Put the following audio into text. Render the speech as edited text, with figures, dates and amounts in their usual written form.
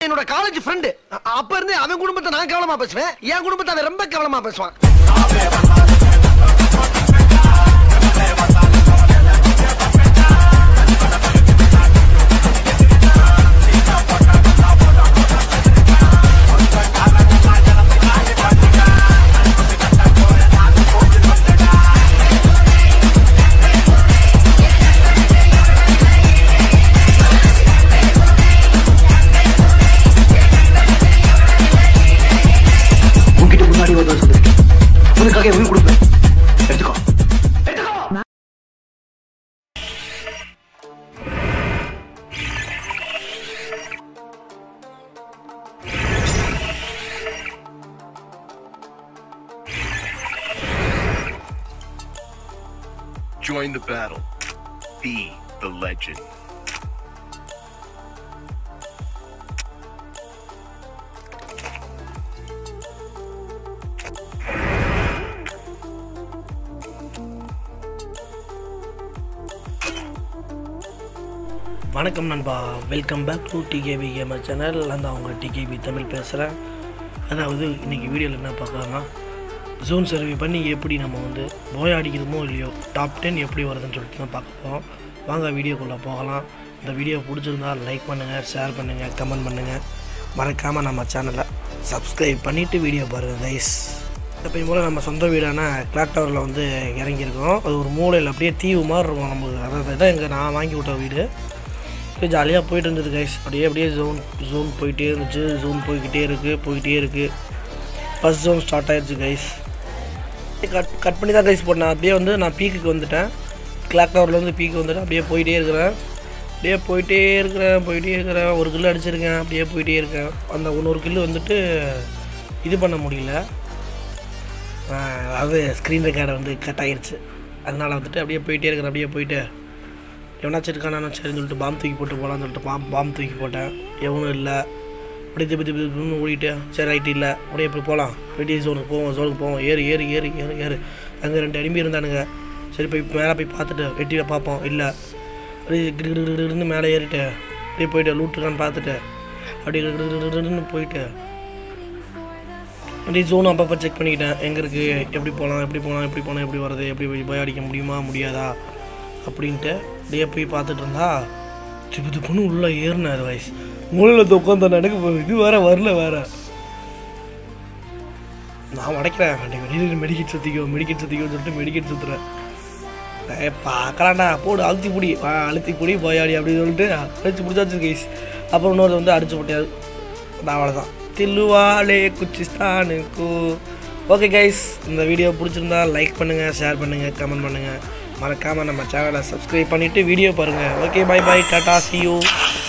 என்னோட college friend. அப்ப இருந்து அவன் குடும்பத்தை நான் கவனமா பேசுவேன், என் குடும்பத்தை அவன் ரொம்ப கவனமா பேசுவான். Join the battle. Be the legend. வணக்கம் நண்பா, welcome back to TKP gamer channel. அந்த அவங்க டிகேபி தமிழ் பேசுகிறேன். அதாவது இன்றைக்கி வீடியோவில் என்ன பார்க்கலாம்னா, ஜோன் சர்வே பண்ணி எப்படி நம்ம வந்து போய் அடிக்கிறோமோ இல்லையோ டாப் 10 எப்படி வருதுன்னு சொல்லிட்டு தான் பார்க்க போகிறோம். வாங்க வீடியோக்குள்ளே போகலாம். இந்த வீடியோ பிடிச்சிருந்தால் லைக் பண்ணுங்கள், ஷேர் பண்ணுங்கள், கமெண்ட் பண்ணுங்கள். மறக்காமல் நம்ம சேனலை சப்ஸ்கிரைப் பண்ணிவிட்டு வீடியோ பாருங்கள் கைஸ். எப்பயும் போல் நம்ம சொந்த வீடான கிளாக் டவரில் வந்து இறங்கியிருக்கோம். அது ஒரு மூலையில் அப்படியே தீவு மாதிரி இருக்கும் நமக்கு. அதாவது தான் எங்கள் நான் வாங்கி விட்ட வீடு. ஜாலியாக போயிட்டு இருந்தது கைஸ். அப்படியே ஜோன் போயிட்டே இருந்துச்சு. ஜோன் போய்கிட்டே இருக்குது. ஃபஸ்ட் ஜோன் ஸ்டார்ட் ஆகிடுச்சு கைஸ். கட் பண்ணி தான் கைஸ் போட்டேன். அப்படியே வந்து நான் பீக்குக்கு வந்துட்டேன். கிளாக் டவரில் வந்து பீக்கு வந்துட்டேன். அப்படியே போயிட்டே இருக்கிறேன். ஒரு கில்லு அடிச்சிருக்கேன். அப்படியே போயிட்டே இருக்கேன். அந்த இன்னொரு கில்லு வந்துட்டு இது பண்ண முடியல. அதாவது ஸ்க்ரீன் ரெக்கார்டை வந்து கட் ஆகிடுச்சு. அதனால் வந்துட்டு அப்படியே போயிட்டு எவனாச்சும் இருக்கானா சரின்னு சொல்லிட்டு பாம்பு தூக்கி போட்டு போகலான்னு சொல்லிட்டு பாம்பு தூக்கி போட்டேன். எவனும் இல்லை. அப்படியே திருப்பி ஓடிட்டு சரி ரைட்டு இல்லை அப்படியே இப்படி போகலாம். வெட்டி ஜோனுக்கு போவோம். ஏறு அங்கே 2 அடிமை இருந்தானுங்க. சரி போய் மேலே போய் பார்த்துட்டு வெட்டியில் பார்ப்போம். இல்லை அப்படியே கிடுன்னு மேலே ஏறிட்டு அப்படியே போயிட்டு லூட்டுருக்கான்னு பார்த்துட்டு அப்படியே போயிட்டு அப்படியே ஜோனும் அப்பப்போ செக் பண்ணிக்கிட்டேன். எங்கே இருக்குது, எப்படி போகலாம் எப்படி வர்றது, எப்படி போய் அடிக்க முடியாதா அப்படின்ட்டு அப்படியே போய் பார்த்துட்டு இருந்தா திப்பு உள்ளே ஏறினார் வயசு. மூலையில் உட்காந்து எனக்கு இது வரல நான் உடைக்கிறேன். மெடிக்கெட் சுற்றிக்கோன்னு சொல்லிட்டு மெடிக்கெட் சுற்றுறேன். பார்க்கலாண்டா போடு அழுத்தி பிடி போயாடி அப்படின்னு சொல்லிட்டு அடிச்சு பிடிச்சாச்சு கைஸ். அப்புறம் இன்னொரு வந்து அடிச்சு போட்டியாது. அவ்வளோதான். தில்லுவாலே குச்சிஸ்தானுக்கு. ஓகே கைஸ், இந்த வீடியோ பிடிச்சிருந்தா லைக் பண்ணுங்கள், ஷேர் பண்ணுங்கள், கமெண்ட் பண்ணுங்கள். மறக்காமல் நம்ம சேனலை சப்ஸ்கிரைப் பண்ணிவிட்டு வீடியோ பாருங்கள். Okay, bye tata, see you.